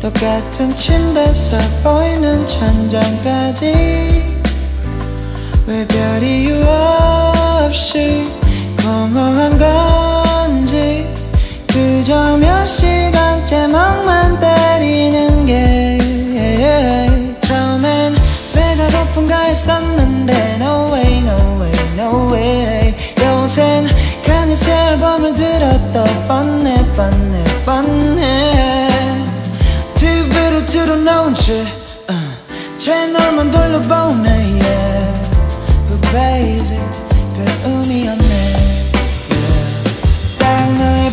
똑같은 침대서 보이는 천장까지 왜 별 이유 없이 공허한 건지 그저 몇 시간째 멍만 때리는 게 처음엔 배가 고픈가 했었는데 No way, no way, no way 요샌 강의 새 앨범을 들었다 뻔해 뻔해 뻔해 TV를 틀어놓은 채 채널만 돌려보네 yeah. But baby 별 의미 없네 yeah. 딱 너의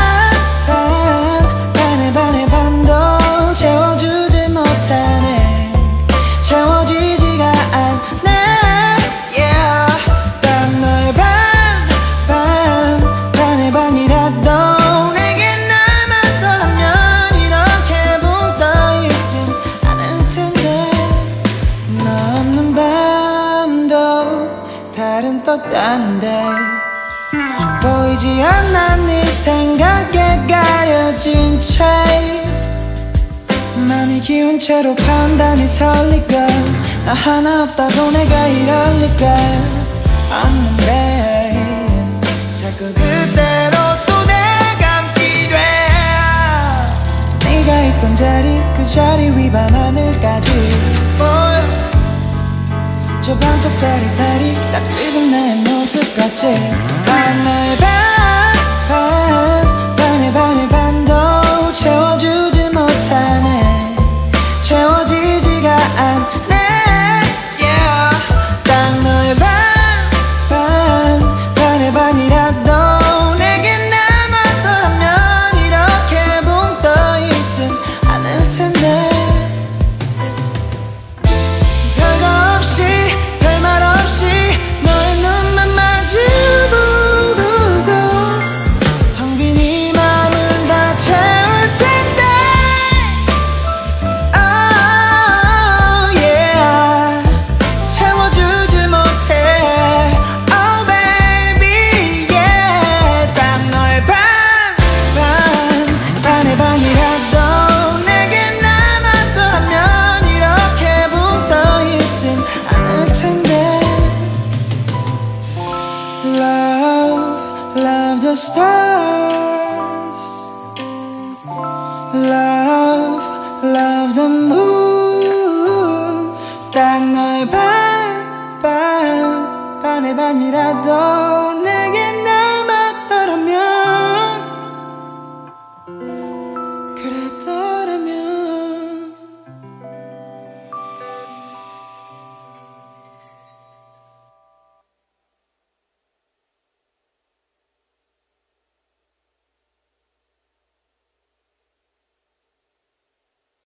반의 반도 채워주지 못하네 채워지지가 않네 yeah. 딱 너의 반의 반이라도 내게 남았더라면 이렇게 붕 떠있진 않을 텐데 너 없는 밤도 달은 떴다는데 보이지 않아 네 생각에 가려진 채 맘이 기운 채로 판단이 설리고 나 하나 없다고 내가 이럴 리가 없는데 자꾸 그대로 또 내가 감기 돼 네가 있던 자리 그 자리 위 밤하늘까지 보여 저 반쪽 짜릿하리 딱 지금 나의 모습같이 나의 반의 반도 채워주지 못하네 채워지지가 않네 yeah. 딱 너의 반의 반이라도 내게 남았더라면 이렇게 붕 떠있진 않을 텐데 별거 없이 별말 없이 너의 눈만 마주보고 텅 빈 이 맘을 다 채울 텐데 oh yeah 채워주지 못해 oh baby yeah 딱 너의 반의 반이라도 내게 남았더라면 이렇게 붕 떠있진 않을 텐데 Love, love the stars Love, love the moon 딱 너의 반의 반이라도